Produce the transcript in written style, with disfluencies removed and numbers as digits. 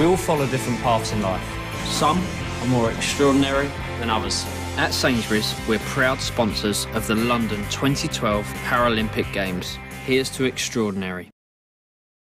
We all follow different paths in life. Some are more extraordinary than others. At Sainsbury's, we're proud sponsors of the London 2012 Paralympic Games. Here's to extraordinary.